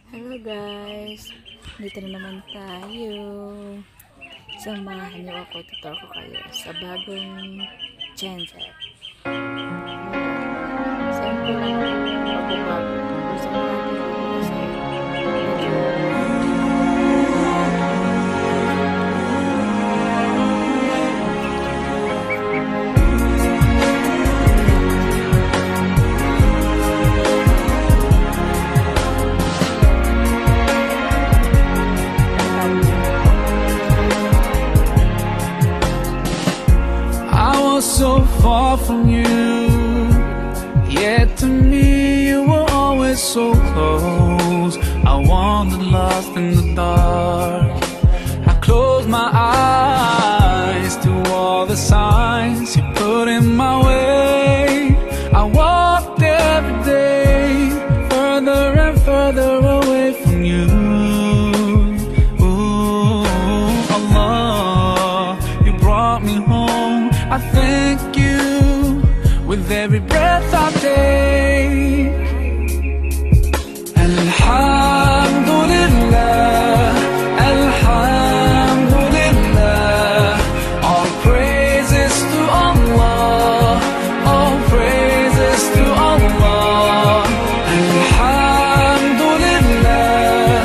Hello guys! Dito na naman tayo. Samahan niyo ako, tutor ko kayo sa bagong genset. Siyempre lang magbabago. Gusto mo natin kasi medyo so far from you, yet to me you were always so close. I wandered lost in the dark. I closed my eyes to all the signs you put in my way. I walked every day further and further away from you. Ooh, Allah, you brought me home. I thank you with every breath I take. Alhamdulillah, Alhamdulillah. All praises to Allah, all praises to Allah. Alhamdulillah,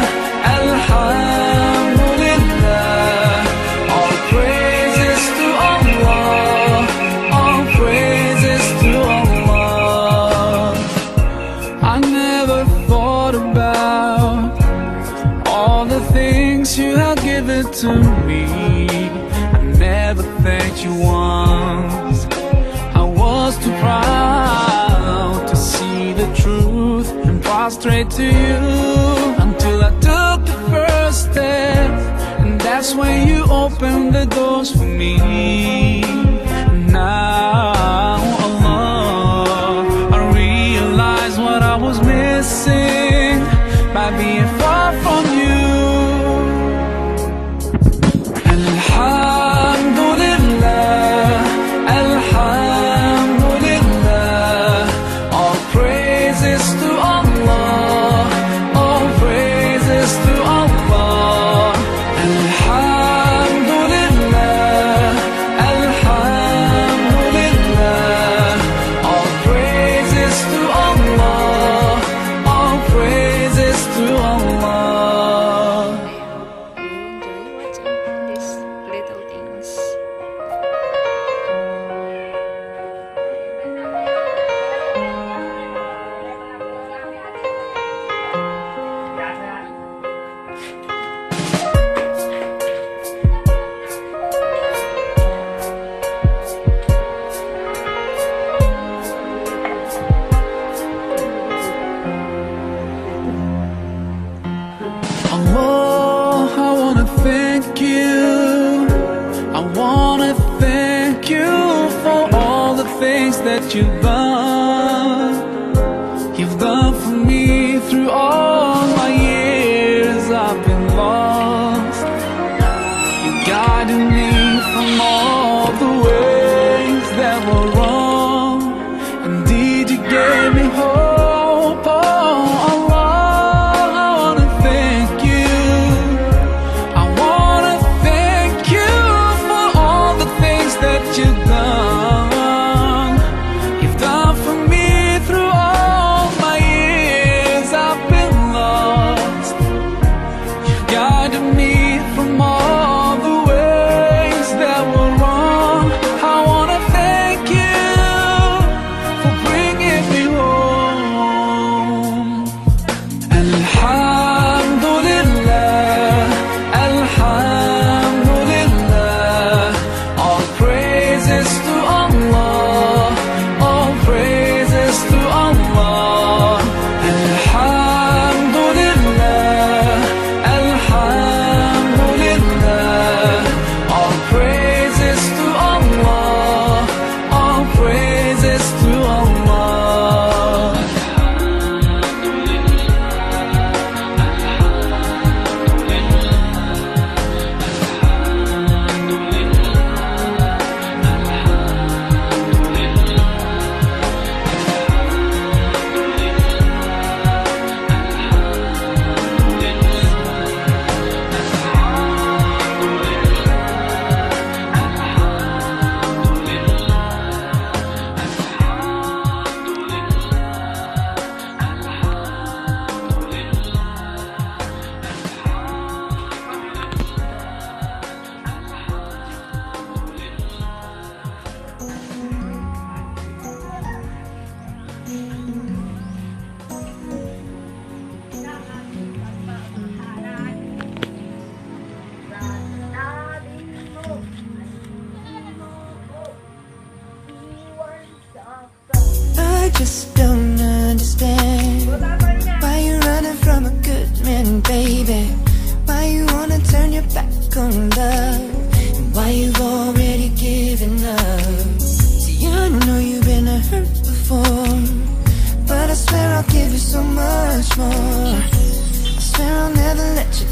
Alhamdulillah. All praises to Allah, all praises to Allah. I never thought about all the things you have given to me. I never thanked you once. I was too proud to see the truth and prostrate to you until I took the first step, and that's when you opened the doors for me. Now, Allah, I realize what I was missing by being far from you. Alhamdulillah, Alhamdulillah. All praises to Allah, all praises to Allah. Alhamdulillah, Alhamdulillah. All praises to Allah, all praises to Allah. you enjoy watching these little things. Allah, I wanna thank you. I wanna thank you for all the things that you've done. You've done for me through all my years I've been lost. You guided me from all the ways that were wrong. Indeed, you gave me hope. Oh, Allah, I wanna thank you. I wanna thank you for all the things that you've done. You've done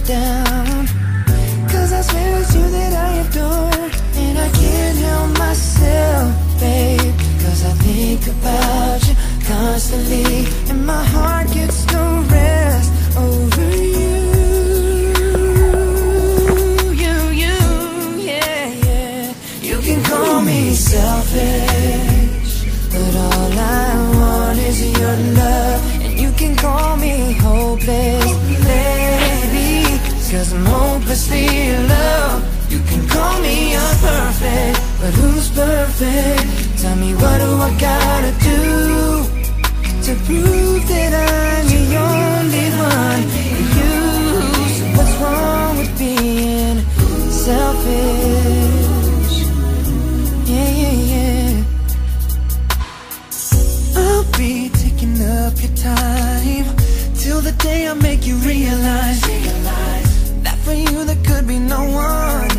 down. Cause I swear it's you that I adore, and I can't help myself, babe. Cause I think about you constantly, and my heart gets no rest over you. You can call me selfish, but all I want is your love. And you can call me hopeless, baby, cause I'm hopelessly in love. You can call me imperfect, but who's perfect? Tell me, what do I gotta do to prove that I'm the only one for you? So what's wrong with being selfish? Yeah. I'll be taking up your time till the day I make you realize that for you there could be no one.